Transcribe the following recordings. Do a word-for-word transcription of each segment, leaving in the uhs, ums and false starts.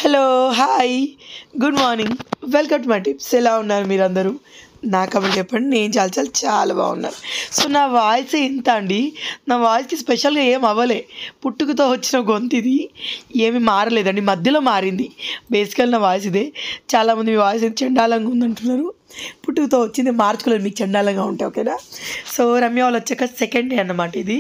Hello hi good morning welcome to my tips. ఎలా ఉన్నారు మీరందరూ? నా కమెంట్ చెప్పండి. నేను చాలా చాలా చాలా బాగున్నాను. సో నా వాయిస్ ఎంత అండి, నా వాయిస్కి స్పెషల్గా ఏం అవ్వలే, పుట్టుకతో వచ్చిన గొంతు ఇది, ఏమి మారలేదండి, మధ్యలో మారింది. బేసికల్ నా వాయిస్ ఇదే. చాలామంది మీ వాయిస్ చండాలంగా ఉందంటున్నారు. పుట్టుకతో వచ్చింది, మార్చుకోలేదు మీకు చండాలంగా ఉంటే, ఓకేనా? సో రమ్య వాళ్ళు వచ్చాక సెకండ్ డే అన్నమాట ఇది.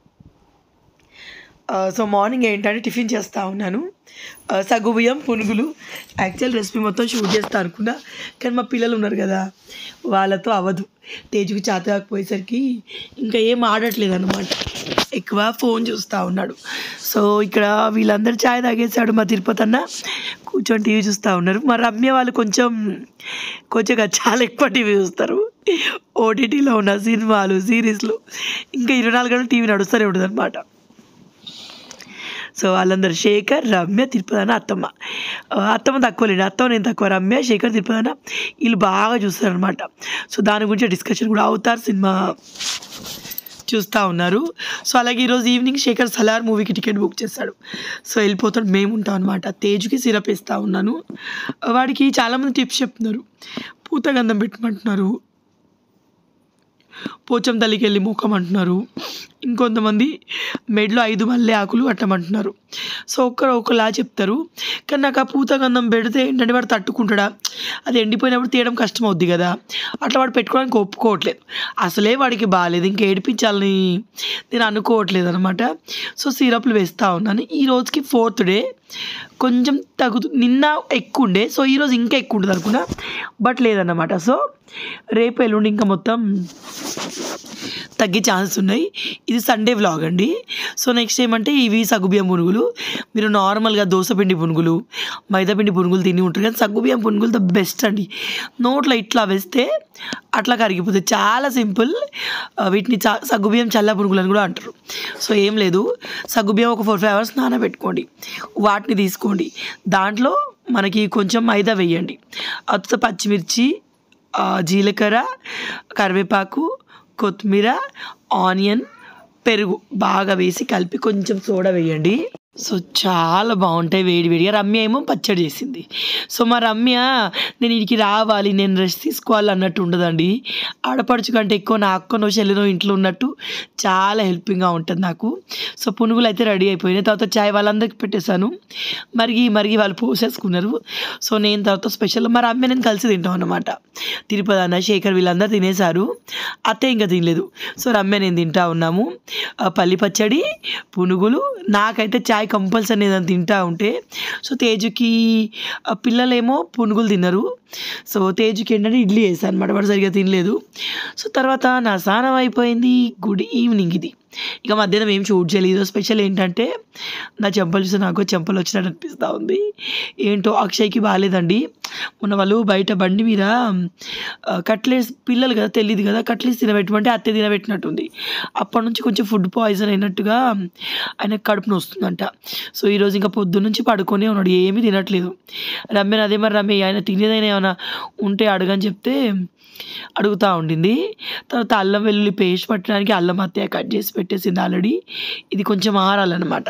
సో మార్నింగ్ ఏంటంటే టిఫిన్ చేస్తూ ఉన్నాను. సగ్గుబియ్యం పునుగులు. యాక్చువల్ రెసిపీ మొత్తం షూట్ చేస్తా అనుకున్నా, కానీ మా పిల్లలు ఉన్నారు కదా, వాళ్ళతో అవ్వదు. తేజుకి చేత కాకపోయేసరికి ఇంకా ఏం ఆడట్లేదు అనమాట, ఎక్కువ ఫోన్ చూస్తూ ఉన్నాడు. సో ఇక్కడ వీళ్ళందరూ ఛాయ్ తాగేసాడు. మా తిరుపతి అన్న కూర్చొని టీవీ చూస్తూ ఉన్నారు. మా రమ్య వాళ్ళు కొంచెం కొంచెం చాలా ఎక్కువ టీవీ చూస్తారు. ఓటీటీలో ఉన్న సినిమాలు సిరీస్లు ఇంకా ఇరవై నాలుగు గంటలు టీవీ నడుస్తూనే ఉంటుంది అనమాట. సో వాళ్ళందరూ శేఖర్, రమ్య, తిరుపతి అన్న, అత్తమ్మ. అత్తమ్మ తక్కువ లేండి, అత్తమ్మ నేను తక్కువ. రమ్య, శేఖర్, తిరుపతి అన్న వీళ్ళు బాగా చూస్తారనమాట. సో దాని గురించి డిస్కషన్ కూడా అవుతారు. సినిమా చూస్తూ ఉన్నారు. సో అలాగే ఈరోజు ఈవినింగ్ శేఖర్ సలార్ మూవీకి టికెట్ బుక్ చేస్తాడు. సో వెళ్ళిపోతాడు, మేము ఉంటాం అనమాట. తేజుకి సిరప్ ఇస్తూ ఉన్నాను. వాడికి చాలామంది టిప్స్ చెప్తున్నారు. పూతగంధం పెట్టమంటున్నారు, పోచం తల్లికి వెళ్ళి మొక్కం అంటున్నారు, ఇంకొంతమంది మెడలో ఐదు మల్లె ఆకులు కట్టమంటున్నారు. సో ఒక్కరు ఒకలా చెప్తారు. కానీ నాకు ఆ పూతగంధం పెడితే ఏంటంటే వాడు తట్టుకుంటాడా, అది ఎండిపోయినప్పుడు తీయడం కష్టం అవుద్ది కదా, అట్లా వాడు పెట్టుకోవడానికి ఒప్పుకోవట్లేదు. అసలే వాడికి బాగాలేదు, ఇంకా ఏడిపించాలని నేను అనుకోవట్లేదు అనమాట. సో సిరప్లు వేస్తూ ఉన్నాను. ఈ రోజుకి ఫోర్త్ డే, కొంచెం తగ్గుతు నిన్న ఎక్కువ ఉండే, సో ఈరోజు ఇంకా ఎక్కువ ఉంటుంది అనుకున్నా, బట్ లేదన్నమాట. సో రేపు ఎల్లుండి ఇంకా మొత్తం తగ్గే ఛాన్సెస్ ఉన్నాయి. ఇది సండే వ్లాగ్ అండి. సో నెక్స్ట్ ఏమంటే ఇవి సగ్గుబియ్యం పునుగులు. మీరు నార్మల్గా దోసపిండి పునుగులు, మైదాపిండి పునుగులు తిని ఉంటారు, కానీ సగ్గుబియ్యం పునుగులు ద బెస్ట్ అండి. నోట్లో ఇట్లా వేస్తే అట్లా కరిగిపోతుంది, చాలా సింపుల్. వీటిని చా సగ్గుబియ్యం చల్ల పునుగులు అని కూడా అంటారు. సో ఏం లేదు, సగ్గుబియ్యం ఒక ఫోర్ ఫైవ్ అవర్స్ నానబెట్టుకోండి, వాటిని తీసుకోండి, దాంట్లో మనకి కొంచెం మైదా వేయండి, అత్త పచ్చిమిర్చి, జీలకర్ర, కరివేపాకు, కొత్తిమీర, ఆనియన్, పెరుగు బాగా వేసి కలిపి కొంచెం సోడా వేయండి. సో చాలా బాగుంటాయి వేడి వేడిగా. రమ్య ఏమో పచ్చడి చేసింది. సో మా రమ్య నేను ఇంటికి రావాలి, నేను రెస్ట్ తీసుకోవాలి అన్నట్టు ఉండదండి. ఆడపడుచు కంటే ఎక్కువ నా అక్కనో చెల్లినో ఇంట్లో ఉన్నట్టు చాలా హెల్పింగ్గా ఉంటుంది నాకు. సో పునుగులు అయితే రెడీ అయిపోయినాయి. తర్వాత చాయ్ వాళ్ళందరికీ పెట్టేశాను, మరిగి మరిగి వాళ్ళు పోసేసుకున్నారు. సో నేను తర్వాత స్పెషల్ మా రమ్య నేను కలిసి తింటాం అన్నమాట. తిరుపతి అన్న, శేఖర్ వీళ్ళందరూ తినేశారు, అత్తే ఇంకా తినలేదు. సో రమ్య నేను తింటా ఉన్నాము. పల్లి పచ్చడి, పునుగులు. నాకైతే చాయ్ కంపల్సరీ ఏదైనా తింటా ఉంటే. సో తేజుకి పిల్లలేమో పునుగులు తిన్నారు. సో తేజుకి ఏంటంటే ఇడ్లీ వేసాను అనమాట, వాడు సరిగ్గా తినలేదు. సో తర్వాత నా స్నానం అయిపోయింది. గుడ్ ఈవినింగ్ ఇది. ఇక మధ్యాహ్నం ఏం షూట్ చేయలేదు. స్పెషల్ ఏంటంటే నా చెంపలు చూస్తే నాకు చెంపలు వచ్చినట్టు అనిపిస్తూ ఉంది. ఏంటో అక్షయ్కి బాగాలేదండి. మొన్న వాళ్ళు బయట బండి మీద కట్లెట్స్, పిల్లలు కదా తెలియదు కదా, కట్లెట్స్ తినబెట్టమంటే అత్తే తినబెట్టినట్టుంది. అప్పటి నుంచి కొంచెం ఫుడ్ పాయిజన్ అయినట్టుగా ఆయన కడుపున వస్తుందంట. సో ఈరోజు ఇంకా పొద్దున్న నుంచి పడుకొని ఉన్నాడు, ఏమీ తినట్లేదు. రమ్య అదే మరి రమ్య ఆయన తినేదైనా ఏమైనా ఉంటే అడగని చెప్తే అడుగుతూ ఉండింది. తర్వాత అల్లం వెల్లుల్లి పేస్ట్ పట్టడానికి అల్లం అత్తయ్య కట్ చేసి పెట్టేసింది ఆల్రెడీ. ఇది కొంచెం ఆరాలన్నమాట.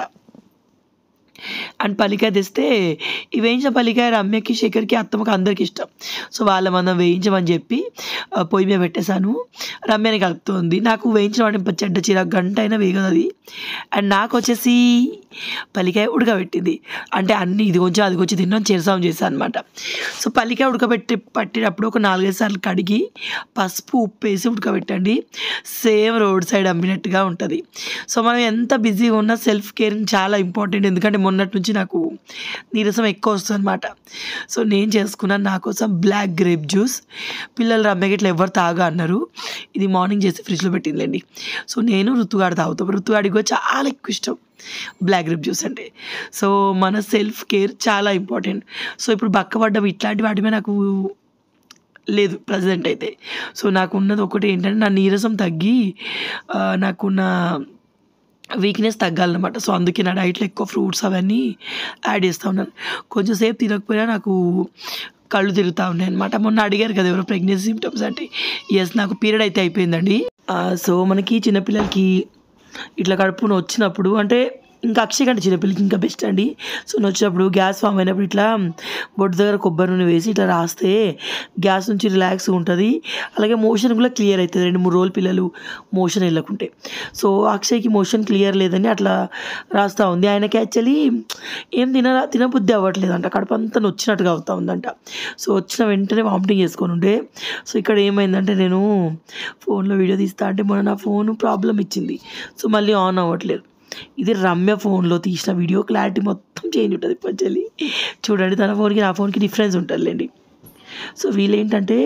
అండ్ పల్లికాయ తెస్తే ఈ వేయించిన పల్లికాయ రమ్యకి, శేఖర్కి, అత్తమ్మకి అందరికి ఇష్టం. సో వాళ్ళ మనం వేయించమని చెప్పి పొయ్యి మీద పెట్టేశాను. రమ్యని కలుపుతుంది. నాకు వేయించిన వాడిని చెడ్డ చీర గంట అయినా వేగదు అది. అండ్ నాకు వచ్చేసి పల్లికాయ ఉడకబెట్టింది, అంటే అన్నీ ఇది కొంచెం అది కొంచెం తిన్నాం చేసాం చేశాను అనమాట. సో పల్లికాయ ఉడకబెట్టి పట్టినప్పుడు ఒక నాలుగైదు సార్లు కడిగి పసుపు ఉప్పు వేసి ఉడకబెట్టండి. సేమ్ రోడ్ సైడ్ అమ్మినట్టుగా ఉంటుంది. సో మనం ఎంత బిజీగా ఉన్నా సెల్ఫ్ కేరింగ్ చాలా ఇంపార్టెంట్. ఎందుకంటే మొన్నటి నుంచి నాకు నీరసం ఎక్కువ వస్తుంది అనమాట. సో నేను చేసుకున్నాను నా కోసం బ్లాక్ గ్రేప్ జ్యూస్. పిల్లలు రమ్యకి ఇట్లా ఎవరు తాగా అన్నారు, ఇది మార్నింగ్ చేసి ఫ్రిడ్జ్లో పెట్టిందండి. సో నేను ఋతుగాడు తాగుతాం. ఋతుగాడికి కూడా చాలా ఎక్కువ ఇష్టం బ్లాక్ గ్రేప్ జ్యూస్ అంటే. సో మన సెల్ఫ్ కేర్ చాలా ఇంపార్టెంట్. సో ఇప్పుడు బక్కపడ్డం ఇట్లాంటి వాటి మీద నాకు లేదు ప్రజెంట్ అయితే. సో నాకున్నది ఒకటి ఏంటంటే నా నీరసం తగ్గి నాకున్న వీక్నెస్ తగ్గాలన్నమాట. సో అందుకే నా డైట్లో ఎక్కువ ఫ్రూట్స్ అవన్నీ యాడ్ చేస్తూ ఉన్నాను. కొంచెం సేపు తినకపోయినా నాకు కళ్ళు తిరుగుతూ ఉన్నాయి అనమాట. మొన్న అడిగారు కదా ఎవరో ప్రెగ్నెన్సీ సిమ్టమ్స్ అంటే, ఎస్ నాకు పీరియడ్ అయితే అయిపోయిందండి. సో మనకి చిన్నపిల్లలకి ఇట్లా కడుపున వచ్చినప్పుడు అంటే ఇంకా అక్షయ్ కంటే చిన్నపిల్లకి ఇంకా బెస్ట్ అండి. సో నేను వచ్చినప్పుడు గ్యాస్ ఫామ్ అయినప్పుడు ఇట్లా బొడ్డు దగ్గర కొబ్బరి నూనె వేసి ఇట్లా రాస్తే గ్యాస్ నుంచి రిలాక్స్గా ఉంటుంది, అలాగే మోషన్ కూడా క్లియర్ అవుతుంది రెండు మూడు రోజులు పిల్లలు మోషన్ వెళ్ళకుంటే. సో అక్షయ్కి మోషన్ క్లియర్ లేదని అట్లా రాస్తూ ఉంది. ఆయనకి యాక్చువల్లీ ఏం తిన తినబుద్ధి అవ్వట్లేదంట, కడుపు అంతా నొచ్చినట్టుగా అవుతూ ఉందంట. సో వచ్చిన వెంటనే వామిటింగ్ చేసుకొని ఉండే. సో ఇక్కడ ఏమైందంటే నేను ఫోన్లో వీడియో తీస్తా అంటే మొన్న నా ఫోన్ ప్రాబ్లం ఇచ్చింది, సో మళ్ళీ ఆన్ అవ్వట్లేదు. ఇది రమ్య ఫోన్లో తీసిన వీడియో, క్లారిటీ మొత్తం చేంజ్ ఉంటుంది పంచలి. చూడండి తన ఫోన్కి నా ఫోన్కి డిఫరెన్స్ ఉంటుందిలేండి. సో వీళ్ళేంటంటే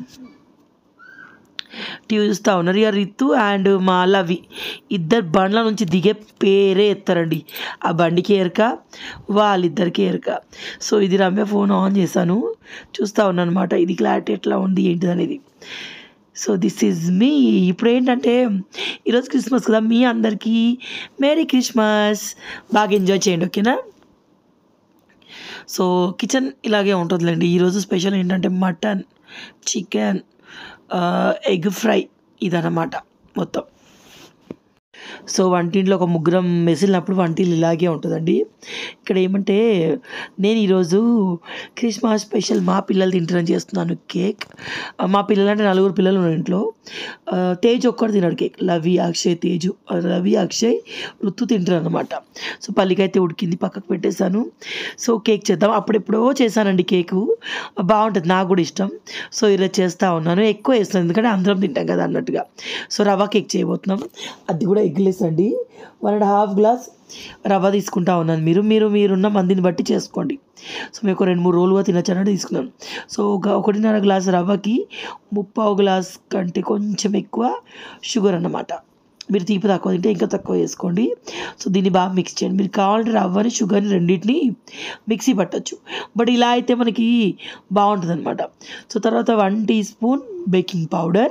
టీవీ చూస్తూ ఉన్నారు. ఇక రితు అండ్ మా లవి ఇద్దరు బండ్ల నుంచి దిగే పేరే ఎత్తారండి. ఆ బండికి ఎరక, వాళ్ళిద్దరికి ఎరక. సో ఇది రమ్య ఫోన్ ఆన్ చేశాను, చూస్తూ ఉన్నాను అనమాట. ఇది క్లారిటీ ఎట్లా ఉంది ఏంటిది అనేది. So this is me. ఇప్పుడు ఏంటంటే ఈరోజు క్రిస్మస్ కదా, మీ అందరికీ మేరీ క్రిస్మస్, బాగా ఎంజాయ్ చేయండి ఓకేనా. సో కిచెన్ ఇలాగే ఉంటుందిలేండి. ఈరోజు స్పెషల్ ఏంటంటే మటన్, చికెన్, ఎగ్ ఫ్రై ఇదన్నమాట మొత్తం. సో వంటింట్లో ఒక ముగ్గురం మెసిలినప్పుడు వంటిల్లు ఇలాగే ఉంటుందండి. ఇక్కడ ఏమంటే నేను ఈరోజు క్రిస్మస్ స్పెషల్ మా పిల్లలు తింటారని చేస్తున్నాను కేక్. మా పిల్లలు అంటే నలుగురు పిల్లలు ఉన్నారు ఇంట్లో. తేజ్ ఒక్కడు తిన్నాడు కేక్, లవి అక్షయ్ తేజు రవి అక్షయ్ రుతు తింటారు అనమాట. సో పల్లికైతే ఉడికింది పక్కకు పెట్టేశాను. సో కేక్ చేద్దాం. అప్పుడెప్పుడో చేశానండి కేకు, బాగుంటుంది, నాకు కూడా ఇష్టం. సో ఈరోజు చేస్తూ ఉన్నాను, ఎక్కువ వేస్తాను ఎందుకంటే అందరం తింటాం కదా అన్నట్టుగా. సో రవ్వ కేక్ చేయబోతున్నాం, అది కూడా ఎగ్లెస్ అండి. వన్ అండ్ హాఫ్ గ్లాస్ రవ్వ తీసుకుంటా ఉన్నాను. మీరు మీరు మీరున్న మందిని బట్టి చేసుకోండి. సో మీకు రెండు మూడు రోజులుగా తినచ్చు అన్నట్టు తీసుకున్నాను. సో ఒక ఒకటిన్నర గ్లాస్ రవ్వకి ముప్పావు గ్లాస్ కంటే కొంచెం ఎక్కువ షుగర్ అన్నమాట. మీరు తీపి తక్కువ తింటే ఇంకా తక్కువ వేసుకోండి. సో దీన్ని బాగా మిక్స్ చేయండి. మీరు కావాలంటే రవ్వని షుగర్ని రెండింటిని మిక్సీ పట్టచ్చు, బట్ ఇలా అయితే మనకి బాగుంటుంది అనమాట. సో తర్వాత one teaspoon baking powder,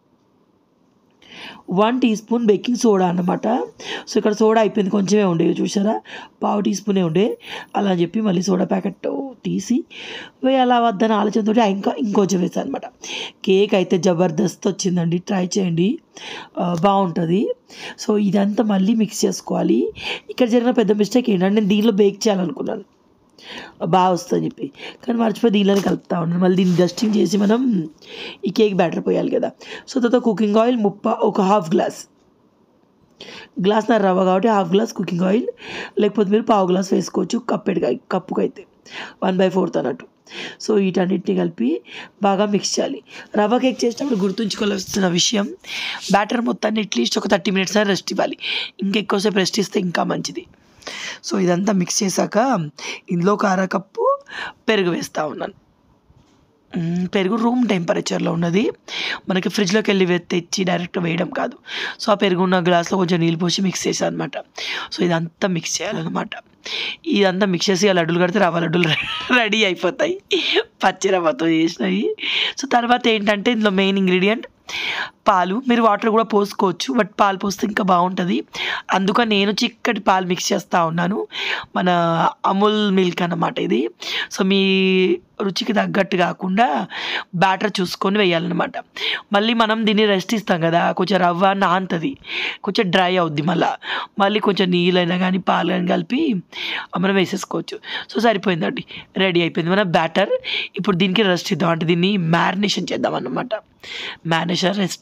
one teaspoon baking soda అన్నమాట. సో ఇక్కడ సోడా అయిపోయింది, కొంచెమే ఉండే చూసారా, పావు టీ స్పూనే ఉండే. అలా అని చెప్పి మళ్ళీ సోడా ప్యాకెట్ తీసి వేయాలా వద్దని ఆలోచనతో ఇంకా ఇంకొంచెం వేసాను అనమాట. కేక్ అయితే జబర్దస్త్ వచ్చిందండి, ట్రై చేయండి, బాగుంటుంది. సో ఇదంతా మళ్ళీ మిక్స్ చేసుకోవాలి. ఇక్కడ జరిగిన పెద్ద మిస్టేక్ ఏంటంటే నేను దీనిలో బేక్ చేయాలనుకున్నాను, బాగా వస్తుందని చెప్పి, కానీ మర్చిపోయి దీనిలోనే కలుపుతా ఉన్నాను. మళ్ళీ దీన్ని డస్టింగ్ చేసి మనం ఈ కేక్ బ్యాటర్ పోయాలి కదా. సో తర్వాత కుకింగ్ ఆయిల్ ముప్ప ఒక హాఫ్ గ్లాస్, గ్లాస్ నా రవ్వ కాబట్టి హాఫ్ గ్లాస్ కుకింగ్ ఆయిల్, లేకపోతే మీరు పావు గ్లాస్ వేసుకోవచ్చు కప్పెడిగా, కప్పుకు అయితే వన్ బై ఫోర్త్ అన్నట్టు. సో వీటన్నిటిని కలిపి బాగా మిక్స్ చేయాలి. రవ్వ కేక్ చేసేటప్పుడు గుర్తుంచుకోవాల్సిన విషయం, బ్యాటర్ మొత్తాన్ని అట్లీస్ట్ ఒక థర్టీ మినిట్స్ అయినా రెస్ట్ ఇవ్వాలి, ఇంకెక్కువసేపు రెస్ట్ ఇస్తే ఇంకా మంచిది. సో ఇదంతా మిక్స్ చేశాక ఇందులో ఒక అర కప్పు పెరుగు వేస్తూ ఉన్నాను. పెరుగు రూమ్ టెంపరేచర్లో ఉన్నది, మనకి ఫ్రిడ్జ్లోకి వెళ్ళి తెచ్చి డైరెక్ట్ వేయడం కాదు. సో ఆ పెరుగు ఉన్న గ్లాస్లో కొంచెం నీళ్ళు పోసి మిక్స్ చేశాను అనమాట. సో ఇదంతా మిక్స్ చేయాలన్నమాట. ఇదంతా మిక్స్ చేసి ఆ లడ్డూలు కడితే రవ్వ లడ్డూలు రెడీ అయిపోతాయి, పచ్చి రవ్వతో చేసినవి. సో తర్వాత ఏంటంటే ఇందులో మెయిన్ ఇంగ్రీడియంట్ పాలు. మీరు వాటర్ కూడా పోసుకోవచ్చు, బట్ పాలు పోస్తే ఇంకా బాగుంటుంది. అందుకని నేను చిక్కటి పాలు మిక్స్ చేస్తూ ఉన్నాను, మన అమూల్ మిల్క్ అన్నమాట ఇది. సో మీ రుచికి తగ్గట్టు కాకుండా బ్యాటర్ చూసుకొని వేయాలన్నమాట. మళ్ళీ మనం దీన్ని రెస్ట్ ఇస్తాం కదా, కొంచెం రవ్వ నానుతుంది, కొంచెం డ్రై అవుద్ది, మళ్ళీ మళ్ళీ కొంచెం నీళ్ళైనా కానీ పాలు కానీ కలిపి మనం వేసేసుకోవచ్చు. సో సరిపోయిందండి, రెడీ అయిపోయింది మన బ్యాటర్. ఇప్పుడు దీనికి రెస్ట్ ఇద్దాం, అంటే దీన్ని మ్యారినేషన్ చేద్దాం అన్నమాట. మ్యారినేషన్ రెస్ట్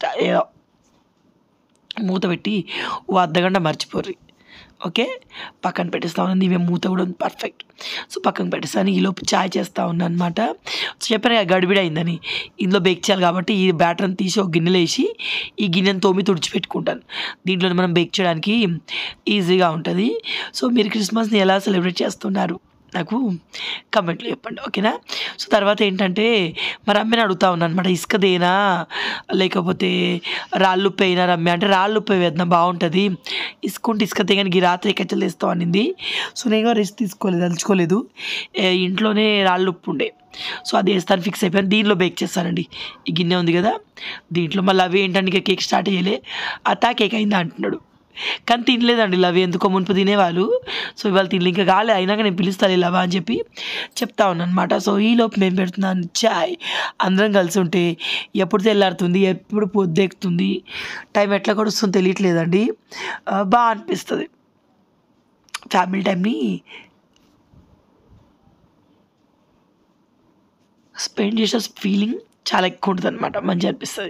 మూత పెట్టి ఓ అర్ధగంట మర్చిపోర్రి, ఓకే పక్కన పెట్టేస్తా ఉన్నాను. ఇవే మూత కూడా ఉంది పర్ఫెక్ట్. సో పక్కన పెట్టేస్తాను. ఈలోపు చాయ్ చేస్తూ ఉన్నాను అనమాట. సో చెప్పాను కదా గడిబిడి అయిందని, ఇందులో బేక్ చేయాలి కాబట్టి ఈ బ్యాటర్ని తీసి ఒక గిన్నెలో వేసి ఈ గిన్నెని తోమి తుడిచిపెట్టుకుంటాను. దీంట్లో మనం బేక్ చేయడానికి ఈజీగా ఉంటుంది. సో మీరు క్రిస్మస్ని ఎలా సెలబ్రేట్ చేస్తున్నారు నాకు కమెంట్లో చెప్పండి, ఓకేనా. సో తర్వాత ఏంటంటే మరి రమ్యని అడుగుతా ఉన్నాను అనమాట, ఇసుకదేనా లేకపోతే రాళ్ళు ఉప్పు అయినా రమ్య అంటే రాళ్ళు ఉప్పు వేద్దాం బాగుంటుంది, ఇసుకుంటే ఇసుక తెగనికి రాత్రి ఎక్కచ్చలు తెస్తాం అనింది. సో నేను రెస్ట్ తీసుకోలేదు, తలుచుకోలేదు, ఇంట్లోనే రాళ్ళు ఉప్పు ఉండే, సో అది వేస్తాను ఫిక్స్ అయిపోయాను. దీనిలో బేక్ చేస్తానండి. ఈ గిన్నె ఉంది కదా దీంట్లో. మళ్ళీ అవి ఏంటంటే ఇక కేక్ స్టార్ట్ చేయలే, అత్తా కేక్ అయిందా అంటున్నాడు, కానీ తినలేదండి లవ్, ఎందుకో మునుపు తినేవాళ్ళు. సో ఇవాళ తినలే, ఇంకా కాలే, అయినాక నేను పిలుస్తాను లవ్ అని చెప్పి చెప్తా ఉన్నాను అనమాట. సో ఈలోపు నేను పెడుతున్నాను చాయ్. అందరం కలిసి ఉంటే ఎప్పుడు తెల్లారుతుంది, ఎప్పుడు పొద్దెక్కుతుంది, టైం ఎట్లా గడుస్తుందో తెలియట్లేదండి, బాగా అనిపిస్తుంది. ఫ్యామిలీ టైంని స్పెండ్ చేసే ఫీలింగ్ చాలా ఎక్కువ ఉంటుంది అనమాట, మంచిగా అనిపిస్తుంది.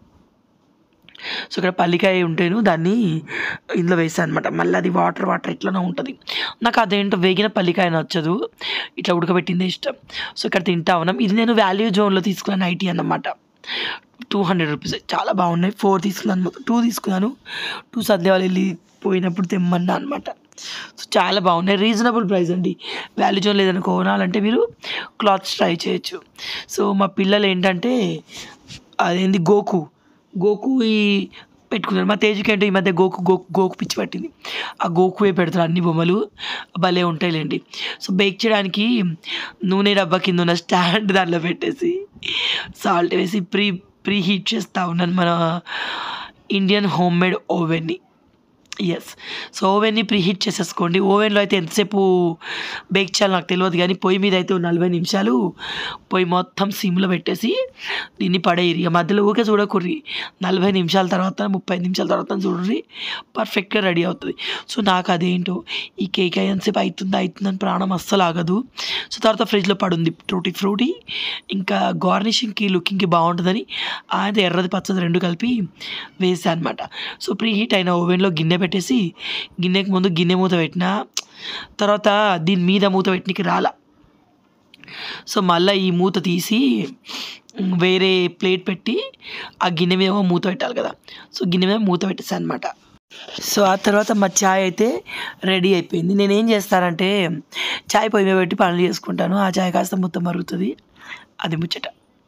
సో ఇక్కడ పల్లికాయ ఉంటేను దాన్ని ఇందులో వేసాను అనమాట. మళ్ళీ అది వాటర్ వాటర్ ఎట్లనో ఉంటుంది. నాకు అదేంటో వేగిన పల్లికాయ నచ్చదు, ఇట్లా ఉడకబెట్టిందే ఇష్టం. సో ఇక్కడ తింటా ఉన్నాం. ఇది నేను వాల్యూ జోన్లో తీసుకున్న నైటీ అన్నమాట. టూ హండ్రెడ్ రూపీస్ చాలా బాగున్నాయి. ఫోర్ తీసుకున్నాను, టూ తీసుకున్నాను. టూ సంధ్యాలు వెళ్ళి పోయినప్పుడు తెమ్మన్నా అనమాట. సో చాలా బాగున్నాయి, రీజనబుల్ ప్రైస్ అండి. వాల్యూ జోన్లో ఏదైనా కొనాలంటే మీరు క్లాత్స్ ట్రై చేయొచ్చు. సో మా పిల్లలు ఏంటంటే అదేంది గోకు గోకు ఈ పెట్టుకున్నారు. మా తేజుకి ఏంటో ఈ మధ్య గోకు గోకు గోకు పిచ్చి పట్టింది. ఆ గోకువే పెడతారు అన్ని బొమ్మలు, భలే ఉంటాయిలేండి. సో బేక్ చేయడానికి నూనె డబ్బా కింద ఉన్న స్టాండ్ దాంట్లో పెట్టేసి సాల్ట్ వేసి ప్రీ ప్రీ హీట్ చేస్తూ ఉన్నాను మన ఇండియన్ హోమ్ మేడ్ ఓవెన్ని. ఎస్, సో ఓవెన్ని ప్రీ హీట్ చేసేసుకోండి. ఓవెన్లో అయితే ఎంతసేపు బేక్ చేయాలో నాకు తెలియదు, కానీ పొయ్యి మీద అయితే నలభై నిమిషాలు పొయ్యి మొత్తం సిమ్లో పెట్టేసి దీన్ని పడేయరు. ఇక మధ్యలో ఊకే చూడకుర్రి, నలభై నిమిషాల తర్వాత ముప్పై నిమిషాల తర్వాత చూడరి, పర్ఫెక్ట్గా రెడీ అవుతుంది. సో నాకు అదేంటో ఈ కేక్ ఎంతసేపు అవుతుందా అవుతుందని ప్రాణం అస్సలు ఆగదు. సో తర్వాత ఫ్రిడ్జ్లో పడుంది టూటీ ఫ్రూటీ, ఇంకా గార్నిషింగ్కి లుకింగ్కి బాగుంటుందని ఆయన ఎర్రది పచ్చది రెండు కలిపి వేసాను అనమాట. సో ప్రీ హీట్ అయిన ఓవెన్లో గిన్నె పెట్టేసి గిన్నెకి ముందు గిన్నె మూత పెట్టిన తర్వాత దీని మీద మూత పెట్టినకి రాలా. సో మళ్ళీ ఈ మూత తీసి వేరే ప్లేట్ పెట్టి ఆ గిన్నె మీద మూత పెట్టాలి కదా, సో గిన్నె మీద మూత పెట్టేసాను అనమాట. సో ఆ తర్వాత మా ఛాయ్ అయితే రెడీ అయిపోయింది. నేనేం చేస్తానంటే ఛాయ్ పొయ్యి మీద పెట్టి పనులు చేసుకుంటాను, ఆ ఛాయ్ కాస్త మొత్తం మరుగుతుంది, అది ముచ్చట.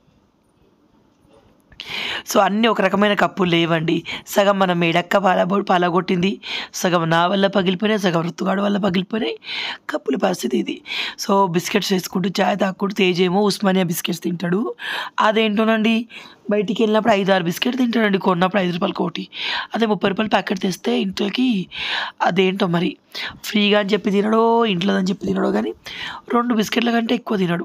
సో అన్నీ ఒక రకమైన కప్పులు లేవండి. సగం మన మేడక్క పాలబో పాలగొట్టింది, సగం నా వల్ల పగిలిపోయినాయి, సగం ఋతుగాడు వల్ల పగిలిపోయినాయి కప్పుల పరిస్థితి ఇది. సో బిస్కెట్స్ వేసుకుంటూ చాయ్ తాక్కుంటూ తేజేమో ఉస్మానియా బిస్కెట్స్ తింటాడు. అదేంటోనండి బయటికి వెళ్ళినప్పుడు ఐదు ఆరు బిస్కెట్ తింటాడండి, కొన్నప్పుడు ఐదు రూపాయలు కోటి, అదే ముప్పై రూపాయలు ప్యాకెట్ తెస్తే ఇంట్లోకి అదేంటో మరి ఫ్రీగా అని చెప్పి తినడో ఇంట్లోదని చెప్పి తినడో, కానీ రెండు బిస్కెట్ల కంటే ఎక్కువ తినడు.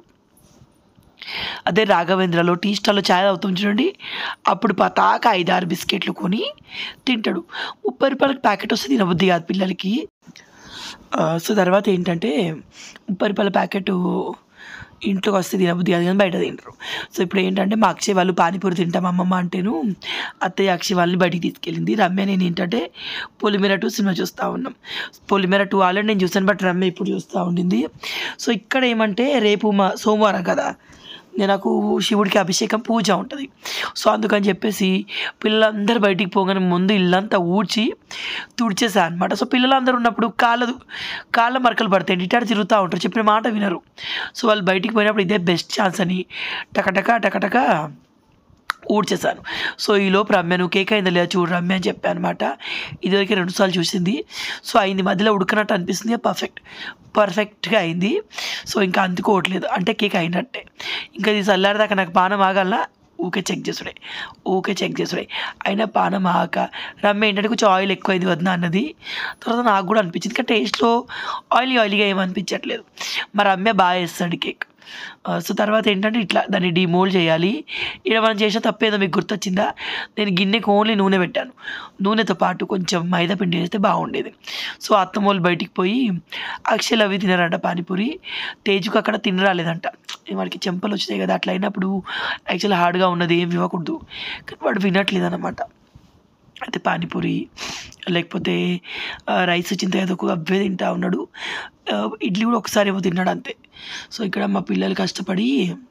అదే రాఘవేంద్రలో టీ స్టాల్లో ఛాయ్ తాగుతాం చూడండి, అప్పుడు పతాక ఐదారు బిస్కెట్లు కొని తింటాడు. ముప్పై రూపాయలకి ప్యాకెట్ వస్తే తినబుద్ధి కాదు పిల్లలకి. సో తర్వాత ఏంటంటే ముప్పై రూపాయల ప్యాకెట్ ఇంట్లోకి వస్తే తినబుద్ధి కాదు కానీ బయట తింటారు. సో ఇప్పుడు ఏంటంటే మా అక్షయ్ వాళ్ళు పానీపూరి తింటాం అమ్మమ్మ అంటేను అత్తయ్య అక్షయ్ వాళ్ళని బయటికి తీసుకెళ్ళింది. రమ్య నేను ఏంటంటే పొలిమేర టూ సినిమా చూస్తూ ఉన్నాం. పొలిమేర టూ ఆల్రెడీ నేను చూసాను, బట్ రమ్య ఇప్పుడు చూస్తూ ఉండింది. సో ఇక్కడ ఏమంటే రేపు మా సోమవారం కదా, నేను నాకు శివుడికి అభిషేకం పూజ ఉంటుంది. సో అందుకని చెప్పేసి పిల్లలందరూ బయటికి పోగానే ముందు ఇల్లంతా ఊడ్చి తుడిచేసా అనమాట. సో పిల్లలందరూ ఉన్నప్పుడు కాళ్ళ కాళ్ళ మరకలు పడతాయి, ఇటాడు తిరుగుతూ ఉంటారు, చెప్పిన మాట వినరు. సో వాళ్ళు బయటికి పోయినప్పుడు ఇదే బెస్ట్ ఛాన్స్ అని టకటక టకటక ఊడ్చేసాను. సో ఈలోపు రమ్య నువ్వు కేక్ అయిందా లేదా చూడు రమ్య అని చెప్పాను అనమాట. ఇదివరకు రెండుసార్లు చూసింది. సో అయింది, మధ్యలో ఉడకనట్టు అనిపిస్తుంది, పర్ఫెక్ట్ పర్ఫెక్ట్గా అయింది. సో ఇంకా అందుకోవట్లేదు అంటే కేక్ అయినట్టే. ఇంకా ఇది చల్లారిదాకా నాకు పానం ఆగాల, ఊకే చెక్ చేసుడే ఊకే చెక్ చేసుడే అయినా పానం ఆక రమ్య ఏంటంటే కొంచెం ఆయిల్ ఎక్కువైంది వద్దా అన్నది. తర్వాత నాకు కూడా అనిపించింది, ఇంకా టేస్ట్లో ఆయిలీ ఆయిలీగా ఏమనిపించట్లేదు. మా రమ్య బాగా వేస్తాడు కేక్. సో తర్వాత ఏంటంటే ఇట్లా దాన్ని డిమోల్డ్ చేయాలి. ఇక్కడ మనం చేసిన తప్పేదో మీకు గుర్తొచ్చిందా, నేను గిన్నెకి ఓన్లీ నూనె పెట్టాను, నూనెతో పాటు కొంచెం మైదా పిండి వేస్తే బాగుండేది. సో అత్తమ్మోళ్ళు బయటికి పోయి అక్షయ్ అవి తినారంట పానీపూరి, తేజుకు అక్కడ తినరాలేదంట, వాడికి చెంపలు వచ్చినాయి కదా, అట్లా అయినప్పుడు యాక్చువల్లీ హార్డ్గా ఉన్నది ఏం ఇవ్వకూడదు, కానీ వాడు వినట్లేదు అనమాట. అయితే పానీపూరి లేకపోతే రైస్ చింత ఏదో ఒక అవే తింటా ఉన్నాడు. ఇడ్లీ కూడా ఒకసారి ఏమో తిన్నాడు అంతే. సో ఇక్కడ మా పిల్లలు కష్టపడి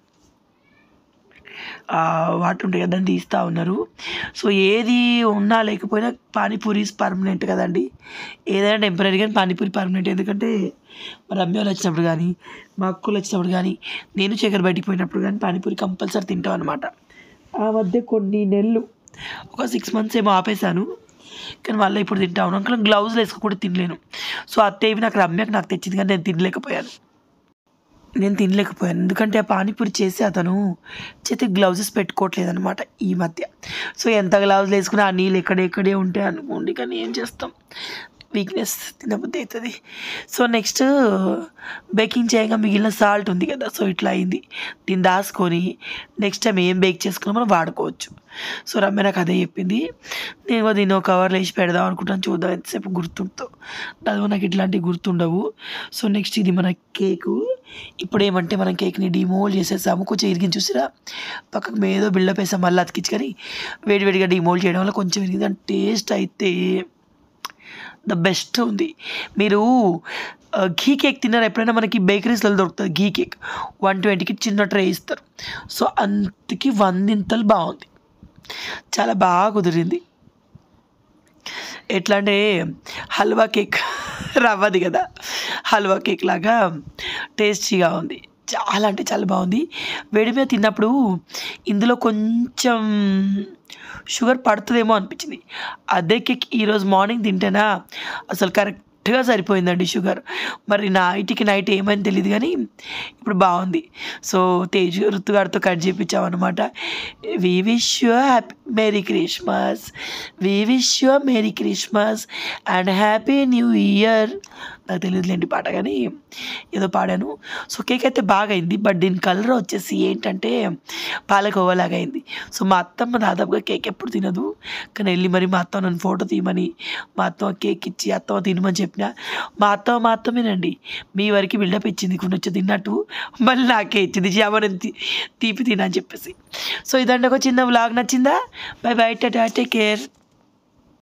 వాటర్ ఉంటాయి కదా దాన్ని తీస్తూ ఉన్నారు. సో ఏది ఉన్నా లేకపోయినా పానీపూరి పర్మనెంట్ కదండి, ఏదైనా టెంపరీ కానీ పానీపూరి పర్మనెంట్. ఎందుకంటే మా రమ్య వాళ్ళు వచ్చినప్పుడు కానీ మా అక్కలు వచ్చినప్పుడు కానీ నేను చక్కెర బయటికి పోయినప్పుడు కానీ పానీపూరి కంపల్సరీ తింటాం అనమాట. ఆ మధ్య కొన్ని నెలలు ఒక సిక్స్ మంత్స్ ఏమో ఆపేశాను, కానీ మళ్ళీ ఇప్పుడు తింటా ఉన్నాను. కానీ గ్లౌజులు వేసుకు కూడా తినలేను. సో అత్తయ్యవి నాకు రమ్యకు నాకు తెచ్చింది కానీ నేను తినలేకపోయాను నేను తినలేకపోయాను ఎందుకంటే ఆ పానీపూరి చేసి అతను చేతికి గ్లౌజెస్ పెట్టుకోవట్లేదు అనమాట ఈ మధ్య. సో ఎంత గ్లౌజులు వేసుకుని ఆ నీళ్ళు ఎక్కడెక్కడే ఉంటాయి అనుకోండి, కానీ ఏం చేస్తాం, వీక్నెస్ తినబుద్ధి అవుతుంది. సో నెక్స్ట్ బేకింగ్ చేయగా మిగిలిన సాల్ట్ ఉంది కదా, సో ఇట్లా అయింది. దీన్ని దాచుకొని నెక్స్ట్ టైం ఏం బేక్ చేసుకున్నా మనం వాడుకోవచ్చు. సో రమ్య నాకు అదే చెప్పింది. నేను దీన్ని ఒక కవర్లో వేసి పెడదాం అనుకుంటాను, చూద్దాం ఎంతసేపు గుర్తుంటుందో. దానివల్ల నాకు ఇట్లాంటివి గుర్తుండవు. సో నెక్స్ట్ ఇది మన కేకు. ఇప్పుడు ఏమంటే మనం కేక్ని డిమోల్డ్ చేసేసాము. కొంచెం ఇరిగింది చూసిరా, పక్కకు మేదో బిల్డప్ వేసాం, మళ్ళీ అతికించుకొని వేడివేడిగా డిమోల్డ్ చేయడం వల్ల కొంచెం ఇరిగింది. అండ్ టేస్ట్ అయితే ద బెస్ట్ ఉంది. మీరు ఘీ కేక్ తిన్నారు ఎప్పుడైనా? మనకి బేకరీస్లో దొరుకుతుంది ఘీ కేక్, వన్ ట్వంటీకి చిన్న ట్రే ఇస్తారు. సో అంతకి వందింతలు బాగుంది, చాలా బాగా కుదిరింది. ఎట్లా అంటే హల్వా కేక్ రవ్వది కదా, హల్వా కేక్ లాగా టేస్టీగా ఉంది. చాలా అంటే చాలా బాగుంది. వేడి మీద తిన్నప్పుడు ఇందులో కొంచెం షుగర్ పడుతుందేమో అనిపించింది. అదే కేక్ ఈరోజు మార్నింగ్ తింటేనా అసలు కరెక్ట్గా సరిపోయిందండి షుగర్. మరి నైట్కి నైట్ ఏమైంది తెలియదు కానీ ఇప్పుడు బాగుంది. సో తేజు ఋతుగారితో కట్ చేయించామన్నమాట. We wish you happy merry Christmas, we wish you merry Christmas and happy new year. నాకు తెలియదులేంటి పాట కానీ ఏదో పాడాను. సో కేక్ అయితే బాగా అయింది, బట్ దీని కలర్ వచ్చేసి ఏంటంటే పాలకోవలాగా అయింది. సో మా అత్తమ్మ దాదాపుగా కేక్ ఎప్పుడు తినదు, కానీ వెళ్ళి మరి మా అత్తమ్మ నన్ను ఫోటో తీయమని మా అత్తమ్మ కేక్ ఇచ్చి అత్తమ్మ తినమని చెప్పిన. మా అత్తమ్మ మా అత్తమేనండి, మీ వరకు బిల్డప్ ఇచ్చింది, కొన్ని వచ్చి తిన్నట్టు మళ్ళీ నాకే ఇచ్చింది జామని తీపి తినని చెప్పేసి. సో ఇదండి ఒక చిన్న వ్లాగ్. నచ్చిందా? బై బై, టాటా, టేక్ కేర్.